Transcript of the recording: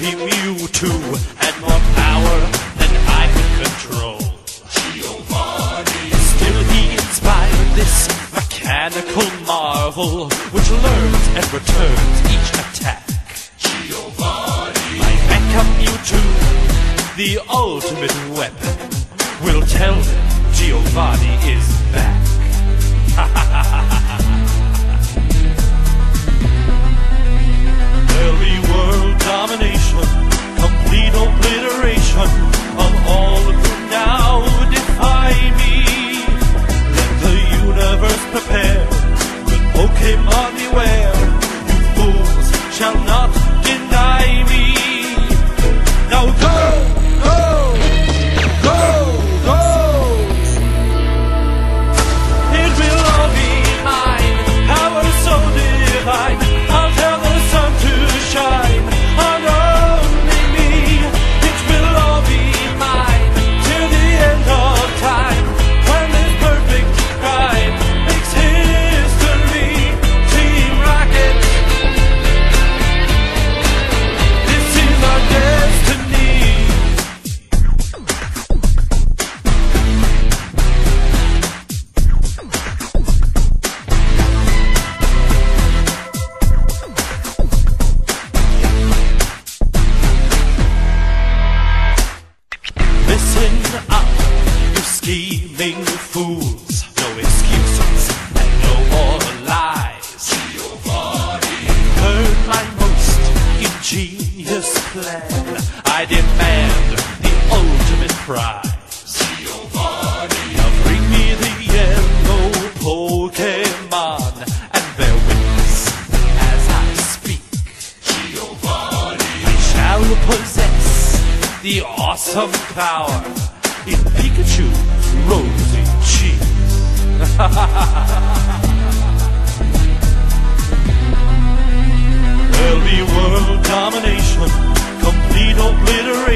Mighty Mewtwo had more power than I could control. Giovanni. Still he inspired this mechanical marvel, which learns and returns each attack. Giovanni. My Mecha Mewtwo, the ultimate weapon, will tell them Giovanni is back. There'll be world domination, complete obliteration of all who now defy me. Let the universe prepare, with Pokemon beware. You fools shall not deny me. Now go, go, go, go. It will all be mine, power so divine. I'll tell the sun to shine on only me. It will all be mine till the end of time, when this perfect rhyme makes history. Team Rocket, this is our destiny. Listen up, you scheming fools. No excuses and no more lies. Giovanni. Heard my most ingenious plan. I demand the ultimate prize. Giovanni. Now bring me the yellow Pokemon and bear witness as I speak. Giovanni. I shall possess the awesome power in Pikachu's rosy cheeks. There'll be world domination, complete obliteration.